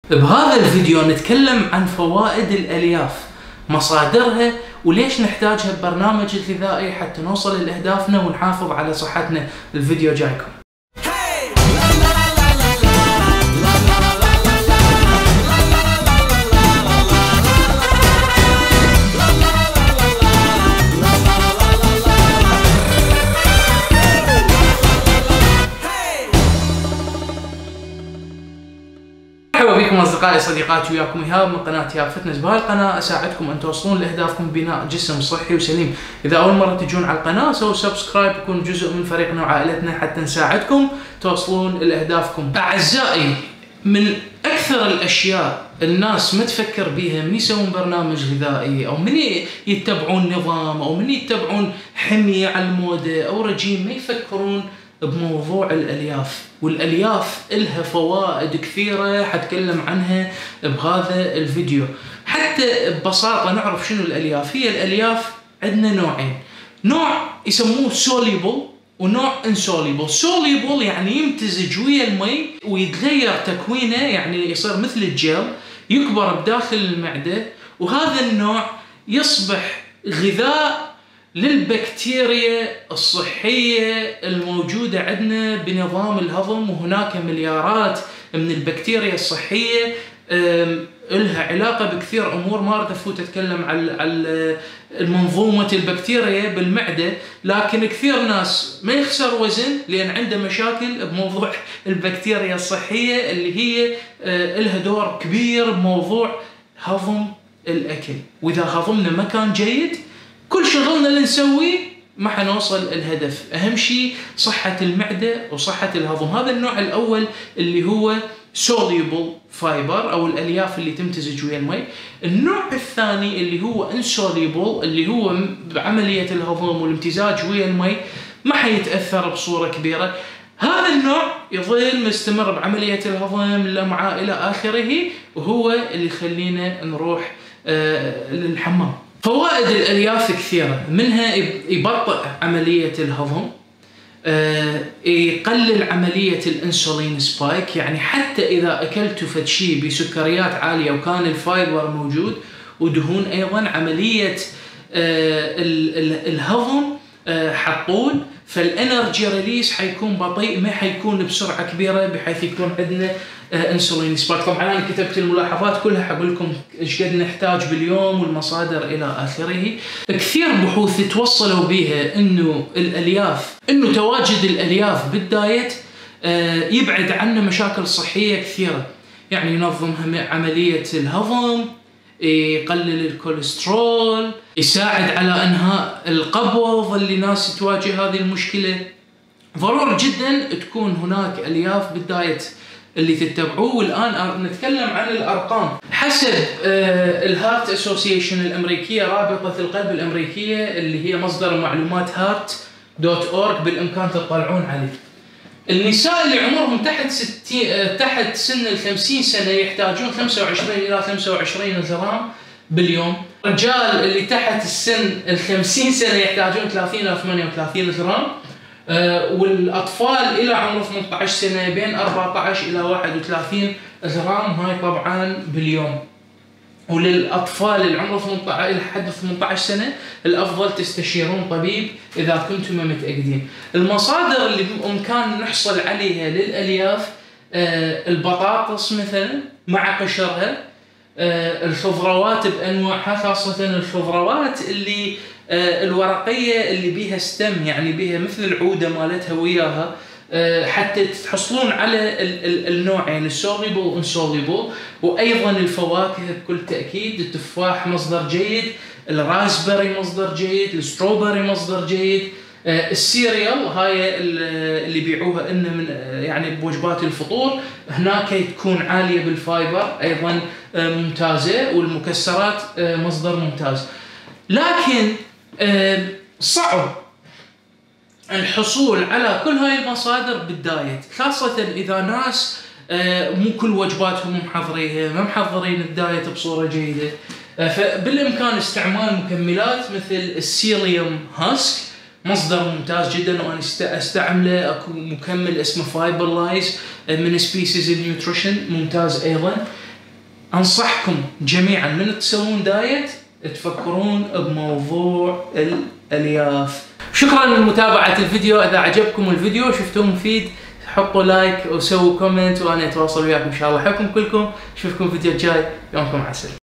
بهذا الفيديو نتكلم عن فوائد الألياف، مصادرها وليش نحتاجها ببرنامج الغذائي حتى نوصل لأهدافنا ونحافظ على صحتنا. الفيديو جايكم. مرحبا بكم اصدقائي صديقاتي، وياكم ايهاب من قناه ايهاب فتنس. بهالقناه اساعدكم ان توصلون لاهدافكم ببناء جسم صحي وسليم. اذا اول مره تجون على القناه سووا سبسكرايب، يكون جزء من فريقنا وعائلتنا حتى نساعدكم توصلون لاهدافكم. اعزائي، من اكثر الاشياء الناس ما تفكر بيها من يسوون برنامج غذائي او من يتبعون نظام او من يتبعون حمية على الموضة او رجيم، ما يفكرون بموضوع الألياف. والألياف إلها فوائد كثيرة حتكلم عنها بهذا الفيديو. حتى ببساطة نعرف شنو الألياف. هي الألياف عندنا نوعين، نوع يسموه soluble ونوع insoluble. soluble يعني يمتزج ويا المي ويتغير تكوينه، يعني يصير مثل الجل، يكبر بداخل المعدة، وهذا النوع يصبح غذاء للبكتيريا الصحية الموجودة عندنا بنظام الهضم. وهناك مليارات من البكتيريا الصحية لها علاقة بكثير أمور، ما أريد أفوت أتكلم على المنظومة البكتيريا بالمعدة، لكن كثير ناس ما يخسر وزن لأن عنده مشاكل بموضوع البكتيريا الصحية اللي هي لها دور كبير بموضوع هضم الأكل. وإذا هضمنا ما كان جيد كل شغلنا اللي نسويه ما حنوصل الهدف. أهم شيء صحة المعدة وصحة الهضم. هذا النوع الأول اللي هو soluble fiber أو الألياف اللي تمتزج ويا المي. النوع الثاني اللي هو insoluble اللي هو بعملية الهضم والامتزاج ويا المي ما حيتأثر بصورة كبيرة. هذا النوع يظل مستمر بعملية الهضم، الأمعاء إلى آخره، وهو اللي يخلينا نروح للحمام. فوائد الألياف كثيرة، منها يبطئ عملية الهضم، يقلل عملية الانسولين سبايك، يعني حتى إذا أكلتوا فد شيء بسكريات عالية وكان الفايبر موجود ودهون أيضا، عملية الهضم حطول، فالانرجي ريليس حيكون بطيء، ما حيكون بسرعة كبيرة بحيث يكون عندنا انسولين سبايك. طبعا انا كتبت الملاحظات كلها، حقول لكم ايش قد نحتاج باليوم والمصادر الى اخره. كثير بحوث توصلوا بها انه الالياف، انه تواجد الالياف بالدايت يبعد عنا مشاكل صحية كثيرة، يعني ينظم عملية الهضم، يقلل الكوليسترول، يساعد على انهاء القبض اللي ناس تواجه هذه المشكلة. ضروري جدا تكون هناك الياف بالدايت اللي تتبعوه. والآن نتكلم عن الأرقام. حسب الهارت اسوسيشن الأمريكية، رابطة القلب الأمريكية اللي هي مصدر معلومات heart.org، بالإمكان تطلعون عليه. النساء اللي عمرهم تحت سن 50 سنة يحتاجون 25 إلى 25 جرام باليوم. الرجال اللي تحت السن 50 سنة يحتاجون 30 إلى 38 جرام. والأطفال إلى عمر 18 سنة بين 14 إلى 31 جرام، هاي طبعا باليوم. وللأطفال اللي عمره لحد 18 سنة الأفضل تستشيرون طبيب إذا كنتم ما متأكدين. المصادر اللي بإمكان نحصل عليها للألياف، البطاطس مثلا مع قشرها، الخضروات بأنواعها، خاصة الخضروات اللي الورقية اللي بيها ستم، يعني بيها مثل العودة مالتها وياها، حتى تحصلون على النوعين السوليبل والانسوليبل. وايضا الفواكه بكل تاكيد، التفاح مصدر جيد، الرازبري مصدر جيد، الستروبري مصدر جيد، السيريال هاي اللي بيعوها إنه من يعني بوجبات الفطور، هناك تكون عاليه بالفايبر ايضا ممتازه، والمكسرات مصدر ممتاز. لكن صعب الحصول على كل هاي المصادر بالدايت، خاصة إذا ناس مو كل وجباتهم محضرينها، ما محضرين الدايت بصورة جيدة. فبالإمكان استعمال مكملات مثل السيليوم هاسك، مصدر ممتاز جدا وأنا استعمله. أكو مكمل اسمه فايبرلايز من سبيسيز نيوتريشن، ممتاز أيضا. انصحكم جميعا من تسوون دايت تفكرون بموضوع الالياف. شكرا لمتابعة الفيديو. اذا عجبكم الفيديو شفتوه مفيد حطوا لايك وسووا كومنت وانا اتواصل وياكم ان شاء الله. احبكم كلكم، اشوفكم فيديو جاي، يومكم عسل.